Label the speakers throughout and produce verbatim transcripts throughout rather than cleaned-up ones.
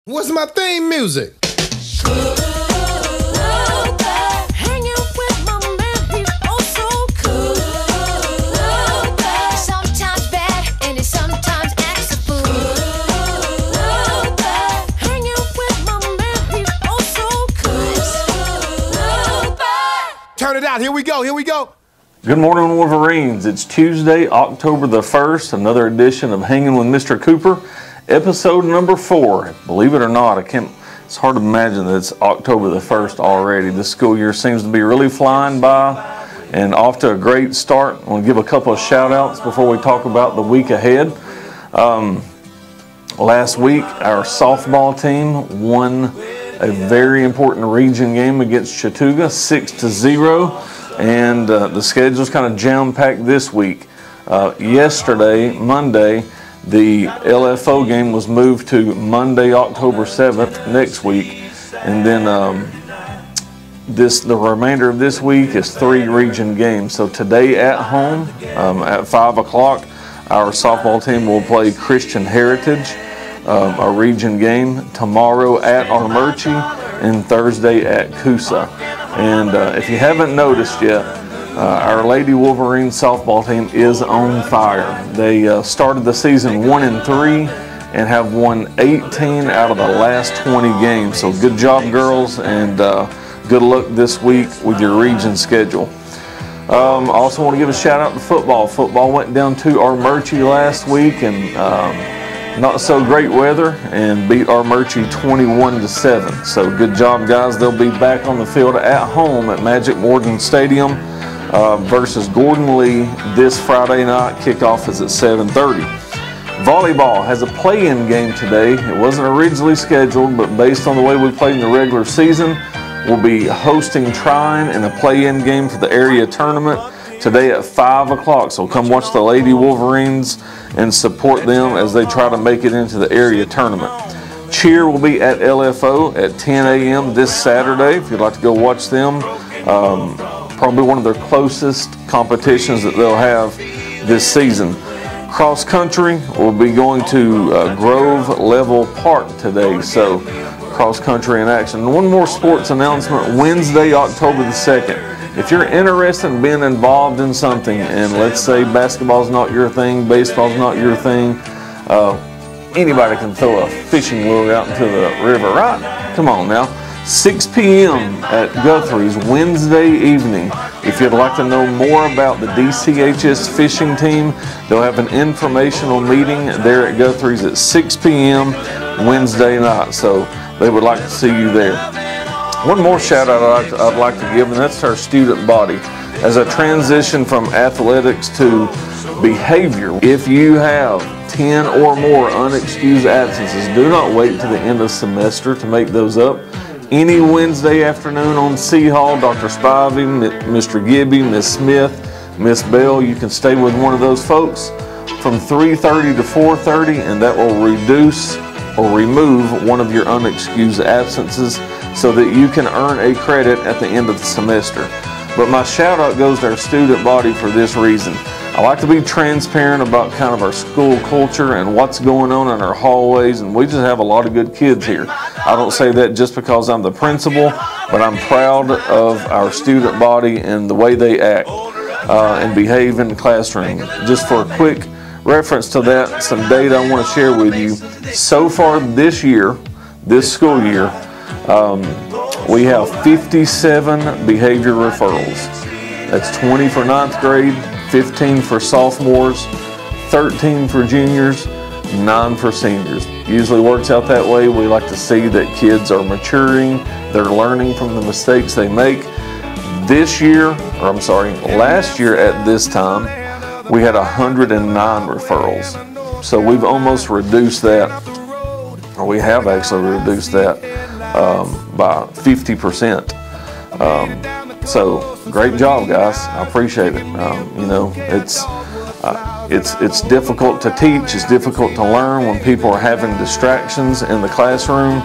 Speaker 1: What's my theme music?
Speaker 2: Hanging with my man, he's oh so cool. Sometimes bad and he sometimes acts a fool. Hanging with my man, he's oh so cool.
Speaker 1: Turn it out. Here we go. Here we go.
Speaker 3: Good morning, Wolverines. It's Tuesday, October the first, another edition of Hanging with Mister Cooper, episode number four. Believe it or not, I can't, it's hard to imagine that it's October the first already. This school year seems to be really flying by and off to a great start. I want to give a couple of shout outs before we talk about the week ahead. Um, last week, our softball team won a very important region game against Chattooga, six to zero. And uh, the schedule's kind of jam-packed this week. Uh, yesterday, Monday, the L F O game was moved to Monday, October seventh, next week. And then um, this the remainder of this week is three region games. So today at home, um, at five o'clock, our softball team will play Christian Heritage, um, a region game. Tomorrow at Armurchie, and Thursday at Coosa. And uh, if you haven't noticed yet, uh, our Lady Wolverine softball team is on fire. They uh, started the season one and three and have won eighteen out of the last twenty games. So good job, girls, and uh, good luck this week with your region schedule. Um, I also want to give a shout out to football. Football went down to Armurchie last week and um, not so great weather and beat Armurchie twenty-one to seven. So good job, guys. They'll be back on the field at home at Magic Morgan Stadium uh, versus Gordon Lee this Friday night. Kickoff is at seven thirty. Volleyball has a play-in game today. It wasn't originally scheduled, but based on the way we played in the regular season, we'll be hosting Trine in a play-in game for the area tournament today at five o'clock. So come watch the Lady Wolverines and support them as they try to make it into the area tournament. Cheer will be at L F O at ten a m this Saturday if you'd like to go watch them. Um, probably one of their closest competitions that they'll have this season. Cross country will be going to uh, Grove Level Park today. So cross country in action. And one more sports announcement, Wednesday, October the second. If you're interested in being involved in something, and let's say basketball's not your thing, baseball's not your thing, uh, anybody can throw a fishing lure out into the river, right? Come on now. six p m at Guthrie's Wednesday evening. If you'd like to know more about the D C H S fishing team, they'll have an informational meeting there at Guthrie's at six p m Wednesday night. So they would like to see you there. One more shout out I'd like, to, I'd like to give, and that's our student body. As a transition from athletics to behavior, if you have ten or more unexcused absences, do not wait to the end of semester to make those up. Any Wednesday afternoon on C Hall, Doctor Spivey, Mister Gibby, Miss Smith, Miss Bell, you can stay with one of those folks from three thirty to four thirty, and that will reduce or remove one of your unexcused absences so that you can earn a credit at the end of the semester. But my shout out goes to our student body for this reason. I like to be transparent about kind of our school culture and what's going on in our hallways, and we just have a lot of good kids here. I don't say that just because I'm the principal, but I'm proud of our student body and the way they act uh, and behave in the classroom. Just for a quick reference to that, some data I want to share with you. So far this year, this school year, um, we have fifty-seven behavior referrals. That's twenty for ninth grade, fifteen for sophomores, thirteen for juniors, nine for seniors. Usually works out that way. We like to see that kids are maturing, they're learning from the mistakes they make. This year, or I'm sorry, last year at this time, we had one hundred nine referrals. So we've almost reduced that, or we have actually reduced that um, by fifty percent. Um, so great job, guys. I appreciate it. Um, you know, it's uh, it's it's difficult to teach. It's difficult to learn when people are having distractions in the classroom.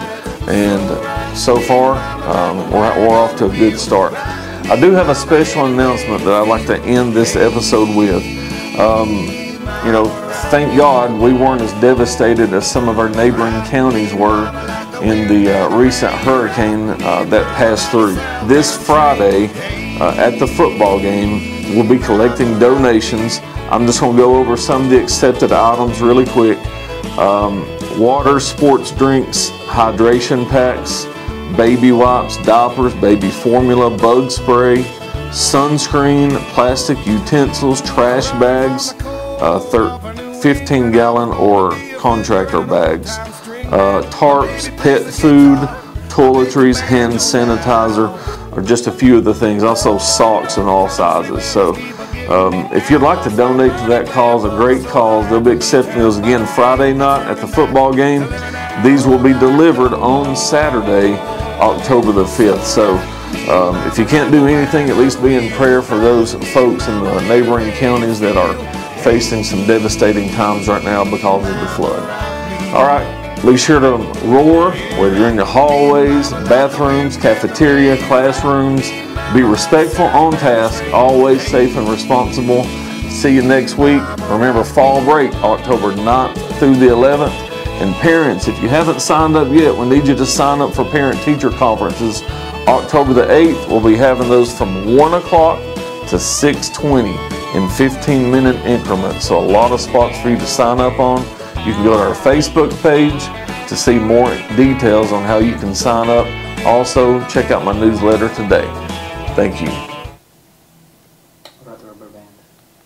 Speaker 3: And so far, um, we're, we're off to a good start. I do have a special announcement that I'd like to end this episode with. Um, you know, thank God we weren't as devastated as some of our neighboring counties were in the uh, recent hurricane uh, that passed through. This Friday uh, at the football game, we'll be collecting donations. I'm just going to go over some of the accepted items really quick. Um, water, sports drinks, hydration packs, baby wipes, diapers, baby formula, bug spray, sunscreen, plastic utensils, trash bags, uh, fifteen gallon or contractor bags, uh, tarps, pet food, toiletries, hand sanitizer are just a few of the things. Also socks in all sizes. So um, if you'd like to donate to that cause, a great cause, they'll be accepting those again Friday night at the football game. These will be delivered on Saturday, October the fifth. So um, if you can't do anything, at least be in prayer for those folks in the neighboring counties that are facing some devastating times right now because of the flood. All right, be sure to roar, whether you're in your hallways, bathrooms, cafeteria, classrooms. Be respectful on task, always safe and responsible. See you next week. Remember, fall break, October ninth through the eleventh. And parents, if you haven't signed up yet, we need you to sign up for parent-teacher conferences. October the eighth, we'll be having those from one o'clock to six twenty in fifteen minute increments. So a lot of spots for you to sign up on. You can go to our Facebook page to see more details on how you can sign up. Also, check out my newsletter today. Thank you.
Speaker 4: What about the rubber band?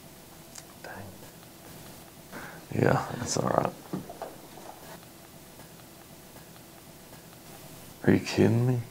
Speaker 3: Dang. Yeah, that's all right. Are you kidding me?